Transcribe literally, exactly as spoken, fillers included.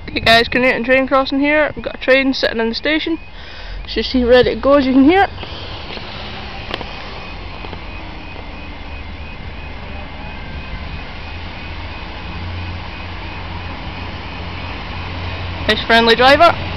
Okay guys, Kirknewton train crossing here. We've got a train sitting in the station. It's just ready to go, as you can hear. Nice friendly driver.